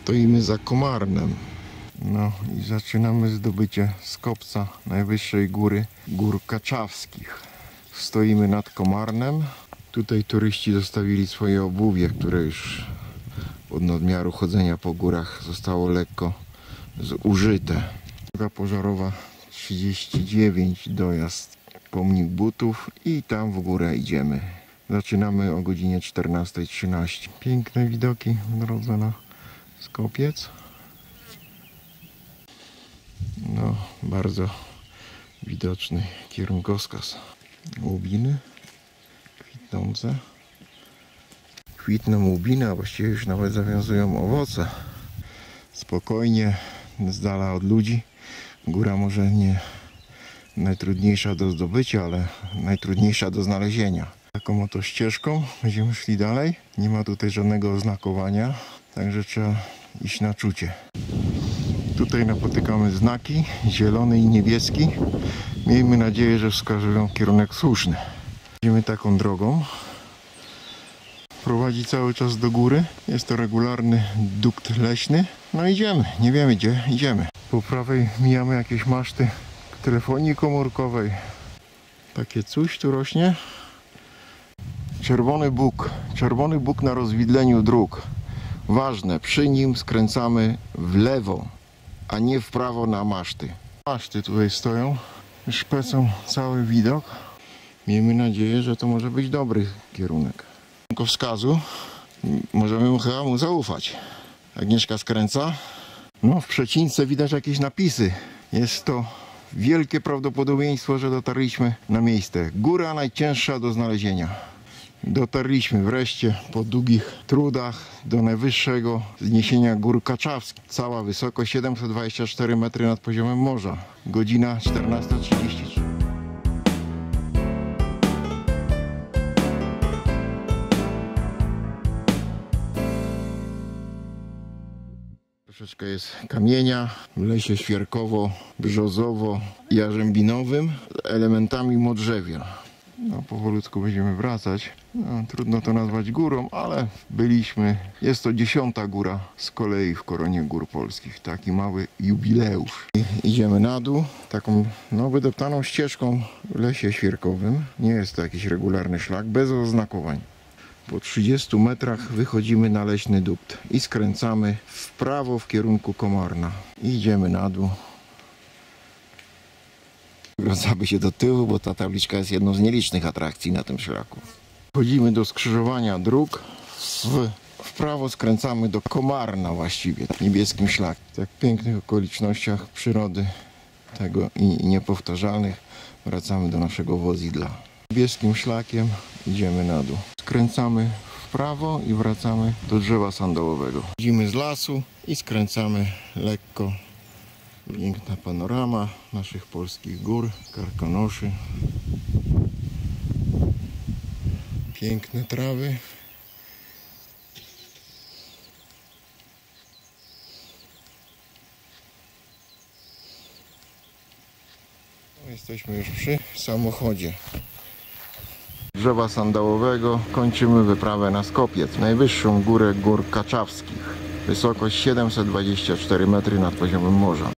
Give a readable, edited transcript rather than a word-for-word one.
Stoimy za Komarnem. No i zaczynamy zdobycie z kopca najwyższej góry, Gór Kaczawskich. Stoimy nad Komarnem. Tutaj turyści zostawili swoje obuwie, które już od nadmiaru chodzenia po górach zostało lekko zużyte. Droga pożarowa 39, dojazd pomnik butów i tam w górę idziemy. Zaczynamy o godzinie 14:13. Piękne widoki w drodze na Skopiec. No, bardzo widoczny kierunkowskaz. Łubiny kwitnące. Kwitną łubiny, a właściwie już nawet zawiązują owoce. Spokojnie, z dala od ludzi. Góra może nie najtrudniejsza do zdobycia, ale najtrudniejsza do znalezienia. Taką oto ścieżką będziemy szli dalej. Nie ma tutaj żadnego oznakowania, także trzeba iść na czucie. Tutaj napotykamy znaki, zielony i niebieski. Miejmy nadzieję, że wskazują kierunek słuszny. Idziemy taką drogą. Prowadzi cały czas do góry. Jest to regularny dukt leśny. No idziemy, nie wiemy gdzie idziemy. Po prawej mijamy jakieś maszty telefonii komórkowej. Takie coś tu rośnie. Czerwony Bóg na rozwidleniu dróg. Ważne, przy nim skręcamy w lewo, a nie w prawo na maszty. Maszty tutaj stoją, szpecą cały widok. Miejmy nadzieję, że to może być dobry kierunek. Kierunkowskazu możemy chyba mu zaufać. Agnieszka skręca. No, w przecince widać jakieś napisy. Jest to wielkie prawdopodobieństwo, że dotarliśmy na miejsce. Góra najcięższa do znalezienia. Dotarliśmy wreszcie po długich trudach do najwyższego wzniesienia Gór Kaczawskich. Cała wysokość 724 metry nad poziomem morza. Godzina 14:33. Troszeczkę jest kamienia w lesie świerkowo-brzozowo-jarzębinowym z elementami modrzewia. No, powolutku będziemy wracać. No, trudno to nazwać górą, ale byliśmy. Jest to 10. góra z kolei w koronie gór polskich. Taki mały jubileusz. Idziemy na dół taką wydeptaną ścieżką w lesie świerkowym. Nie jest to jakiś regularny szlak, bez oznakowań. Po 30 metrach wychodzimy na leśny dukt i skręcamy w prawo w kierunku Komarna. Idziemy na dół. Wracamy się do tyłu, bo ta tabliczka jest jedną z nielicznych atrakcji na tym szlaku. Wchodzimy do skrzyżowania dróg. W prawo skręcamy do Komarna właściwie, niebieskim szlakiem. W tak pięknych okolicznościach przyrody tego i niepowtarzalnych wracamy do naszego wozidla. Niebieskim szlakiem idziemy na dół. Skręcamy w prawo i wracamy do drzewa sandałowego. Wchodzimy z lasu i skręcamy lekko. Piękna panorama naszych polskich gór, Karkonoszy. Piękne trawy. No, jesteśmy już przy samochodzie. Drzewa sandałowego kończymy wyprawę na Skopiec, najwyższą górę Gór Kaczawskich. Wysokość 724 metry nad poziomem morza.